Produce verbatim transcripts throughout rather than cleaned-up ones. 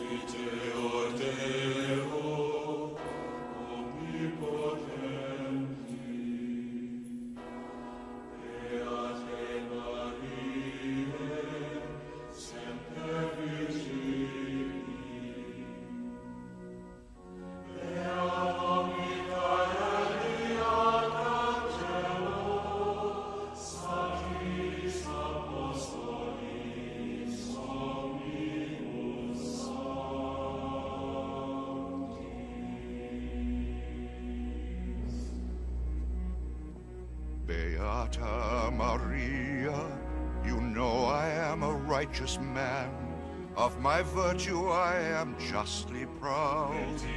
Beata Maria, you know I am a righteous man. Of my virtue I am justly proud.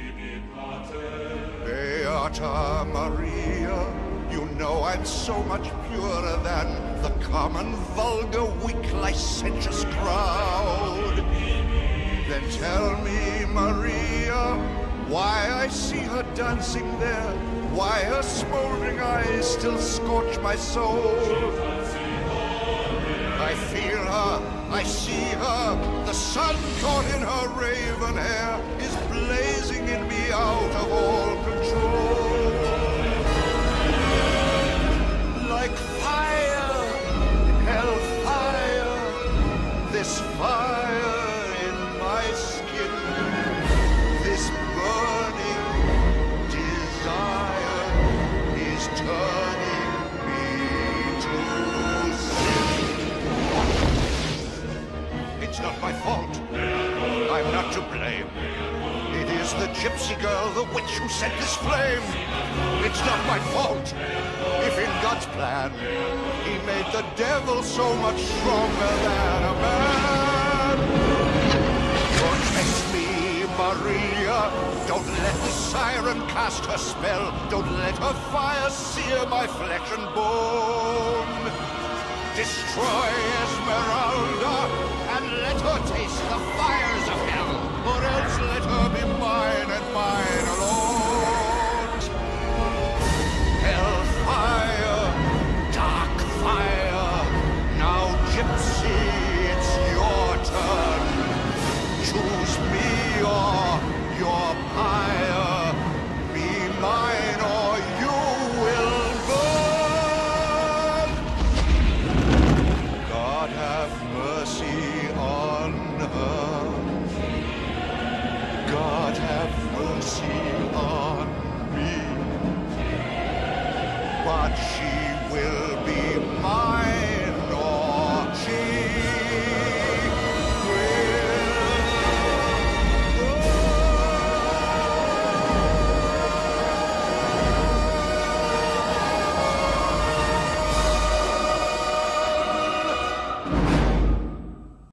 Beata Maria, you know I'm so much purer than the common, vulgar, weak, licentious crowd. Then tell me, Maria, why I see her dancing there, why her smoldering eyes still scorch my soul. I feel her, I see her, the sun caught in her raven hair is blazing in me out of all control. Like fire, hellfire, this fire in my skin, this burning desire is turning me to sin. It's not my fault. I'm not to blame. It is the gypsy girl, the witch, who set this flame. It's not my fault. If in God's plan, he made the devil so much stronger than a man. Protect me, Maria. Don't let the siren cast her spell. Don't let her fire sear my flesh and bone. Destroy Esmeralda, and let her taste the fires of hell, or else let her be mine and mine alone. Hellfire, dark fire, now gypsy, it's your turn. Choose me or your pyre, be mine or you will burn. God have mercy on her. God have mercy on me. But she